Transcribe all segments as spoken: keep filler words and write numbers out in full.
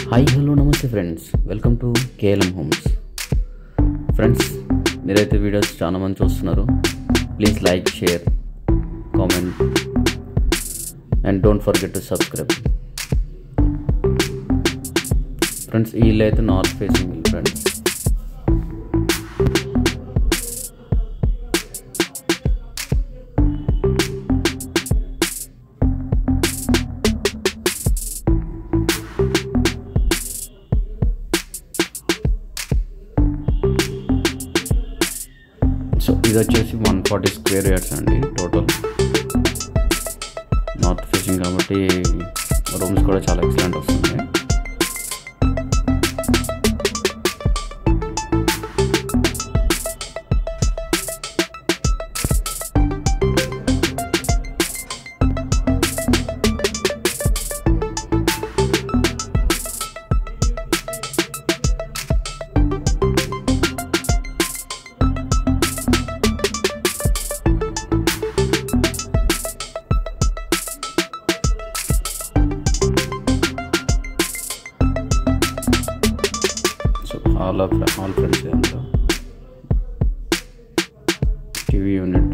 Hi hello నమస్తే friends, welcome to KLM homes. Friends, మీరైతే videos చాలా మంది చూస్తున్నారు. Please like, share, comment and don't forget to subscribe. Friends, ఈ ఇల్లు అయితే నార్త్ ఫేసింగ్ ఇల్లు ఫ్రెండ్స్. సో ఇది వచ్చేసి వన్ ఫార్టీ స్క్వేర్ యార్డ్స్ అండి టోటల్. నార్త్ ఫేసింగ్ కాబట్టి రూమ్స్ కూడా చాలా ఎక్సలెంట్ వస్తున్నాయి. ఆల్ ఆఫ్ ఆల్ ఫ్రెండ్స్ అంతా టీవీ యూనిట్,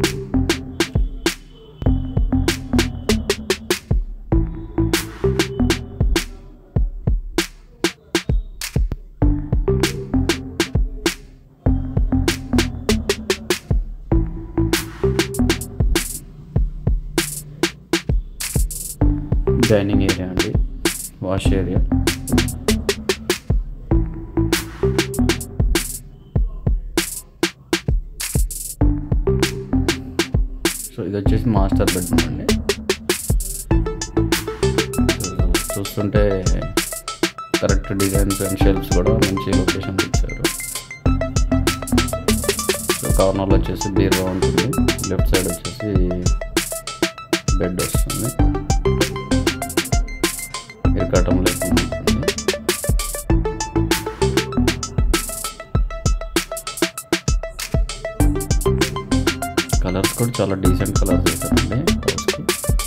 డైనింగ్ ఏరియా అండి, వాష్ ఏరియా, సో ఇది వచ్చేసి మాస్టర్ బెడ్రూమ్ అండి. చూస్తుంటే కరెక్ట్ డిజైన్స్ అండ్ షెల్ఫ్స్ కూడా మంచి లొకేషన్ ఇచ్చారు. సో కార్నర్లో వచ్చేసి బీరువా ఉంటుంది, లెఫ్ట్ సైడ్ వచ్చేసి బెడ్ వస్తుంది, ఇరకాటం లేకుండా ఉంటుంది. కలర్స్ కూడా చాలా డీసెంట్ కలర్స్ వేస్తారండి హౌస్కి.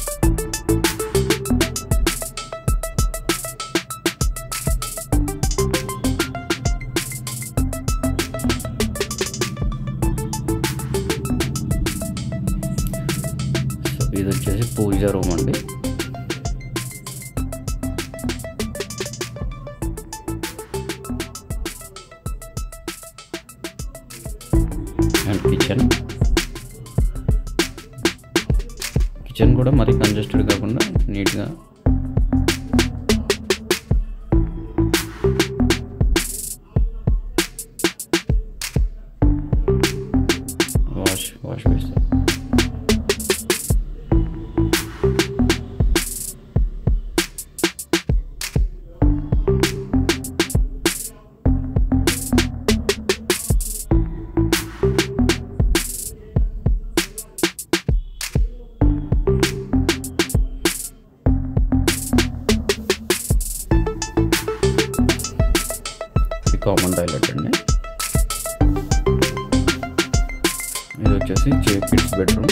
సో ఇది వచ్చేసి పూజా రూమ్ అండి. అండ్ కిచెన్ కిచెన్ కూడా మరీ కంజెస్టెడ్ కాకుండా నీట్గా wash wash basin. Common toilet అండి. ఇది వచ్చేసి కిడ్స్ బెడ్రూమ్.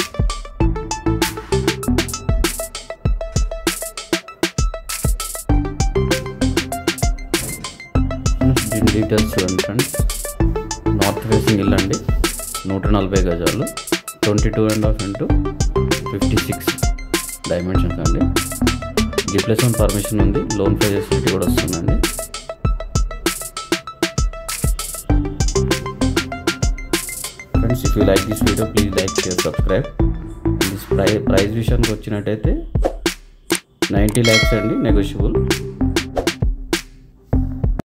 దీని డీటెయిల్స్ చూడండి ఫ్రెండ్స్. నార్త్ ఫేసింగ్ ఇల్లు అండి, నూట నలభై గజాలు, twenty two and half into fifty six dimensions అండి. జీ ప్లస్ వన్ పర్మిషన్ ఉంది, లోన్ పే ఫెసిలిటీ కూడా వస్తుందండి. Friends, if you like this video, please like, share, subscribe. And this price price విషయానికి వచ్చినట్టయితే నైంటీ ల్యాక్స్ అండి, నెగోషియబుల్.